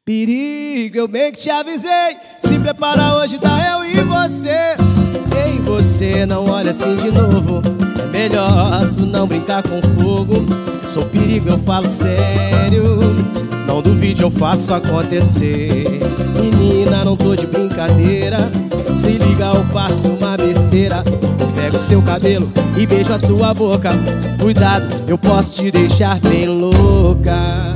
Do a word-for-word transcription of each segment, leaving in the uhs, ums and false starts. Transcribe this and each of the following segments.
Perigo, eu bem que te avisei. Se prepara, hoje tá eu e você. Ei, você não olha assim de novo. É melhor tu não brincar com fogo. Sou perigo, eu falo sério. Não duvide, eu faço acontecer. Menina, não tô de brincadeira. Se liga, eu faço uma besteira. Pego seu cabelo e beijo a tua boca. Cuidado, eu posso te deixar bem louca.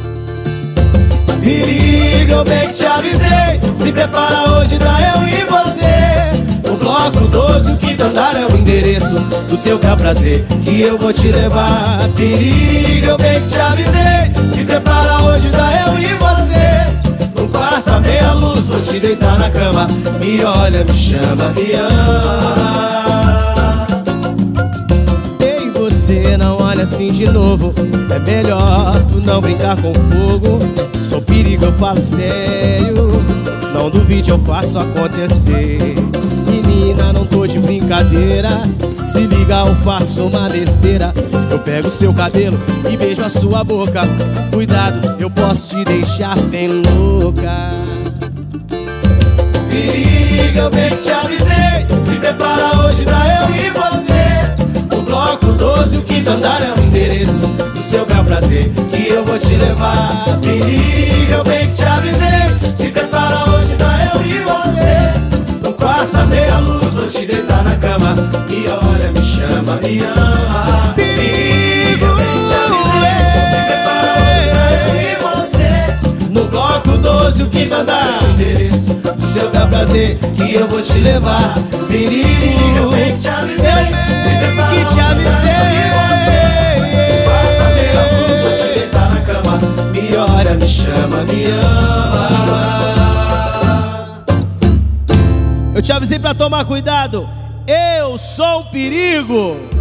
Perigo, eu bem que te avisei. Se prepara, hoje tá eu e você. O bloco doze, o quinto andar é o endereço do seu bel prazer que eu vou te levar. Perigo, eu bem que te avisei. Se prepara, hoje tá eu e você. No quarto à meia luz, vou te deitar na cama. Me olha, me chama, me ama. Ei, você não olha assim de novo. É melhor tu não brincar com fogo. Sou perigo, eu falo sério. Não duvide, eu faço acontecer. Menina, não tô de brincadeira. Se liga, eu faço uma besteira. Eu pego seu cabelo e beijo a sua boca. Cuidado, eu posso te deixar bem louca. Perigo, eu bem que te avisei. Se prepara, hoje tá eu e você. O bloco doze, o quinto andar é o endereço do seu bel prazer que eu vou te levar. Perigo, eu bem que te avisei. Se prepara, hoje tá eu e você. No quarto à meia luz, vou te deitar na cama. Me olha, me chama, me ama. Perigo, eu bem que te avisei. Se prepara, hoje tá eu e você. No bloco doze, o quinto andar é o endereço do seu bel prazer que eu vou te levar. Perigo, eu bem que te avisei. Se prepara, que te avisei. Olha, me chama, me ama. Eu te avisei pra tomar cuidado. Eu sou um perigo.